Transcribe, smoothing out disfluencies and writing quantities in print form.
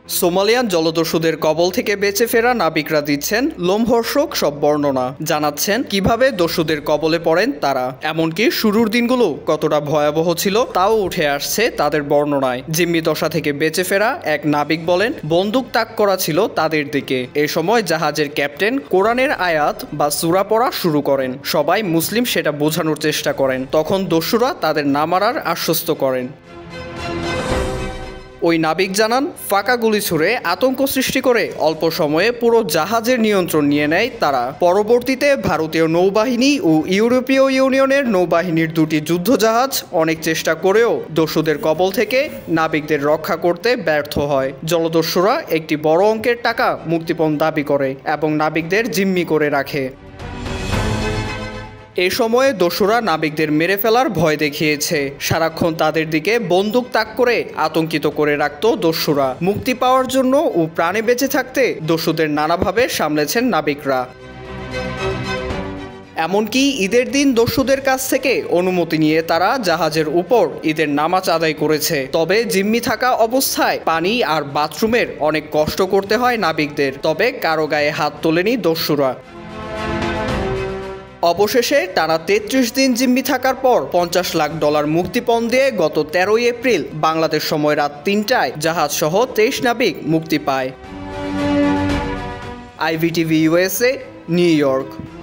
Somalian জলদস্যুদের কবল থেকে বেঁচে ফেরা নাবিকরা দিচ্ছেন লোমহর্ষক সব বর্ণনা, জানাচ্ছেন কিভাবে দস্যুদের কবলে পড়েন তারা, এমনকি শুরুর দিনগুলো কতটা ভয়াবহ ছিল তাও উঠে আসছে তাদের বর্ণনায়। জিম্মি দশা থেকে বেঁচে ফেরা এক নাবিক বলেন, বন্দুক তাক করা ছিল তাদের দিকে। এ সময় জাহাজের ক্যাপ্টেন কোরআনের আয়াত বা সূরা পড়া শুরু করেন। সবাই মুসলিম সেটা বোঝানোর চেষ্টা করেন। তখন দস্যুরা তাদের না মারার আশ্বস্ত করেন। ওই নাবিক জানান, ফাঁকা গুলি ছুড়ে আতঙ্ক সৃষ্টি করে অল্প সময়ে পুরো জাহাজের নিয়ন্ত্রণ নিয়ে নেয় তারা। পরবর্তীতে ভারতীয় নৌবাহিনী ও ইউরোপীয় ইউনিয়নের নৌবাহিনীর দুটি যুদ্ধজাহাজ অনেক চেষ্টা করেও দস্যুদের কবল থেকে নাবিকদের রক্ষা করতে ব্যর্থ হয়। জলদস্যুরা একটি বড় অঙ্কের টাকা মুক্তিপণ দাবি করে এবং নাবিকদের জিম্মি করে রাখে। এ সময়ে দস্যুরা নাবিকদের মেরে ফেলার ভয় দেখিয়েছে। সারাক্ষণ তাদের দিকে বন্দুক তাক করে আতঙ্কিত করে রাখত দস্যুরা। মুক্তি পাওয়ার জন্য ও প্রাণে বেঁচে থাকতে দস্যুদের নানাভাবে সামলেছেন নাবিকরা। এমনকি ঈদের দিন দস্যুদের কাছ থেকে অনুমতি নিয়ে তারা জাহাজের উপর ঈদের নামাজ আদায় করেছে। তবে জিম্মি থাকা অবস্থায় পানি আর বাথরুমের অনেক কষ্ট করতে হয় নাবিকদের। তবে কারো গায়ে হাত তোলেনি দস্যুরা। অবশেষে টানা ৩৩ দিন জিম্মি থাকার পর $৫০ লাখ মুক্তিপণ দিয়ে গত ১৩ এপ্রিল বাংলাদেশ সময় রাত ৩টায় জাহাজসহ ২৩ নাবিক মুক্তি পায়। IVTV USA, New York.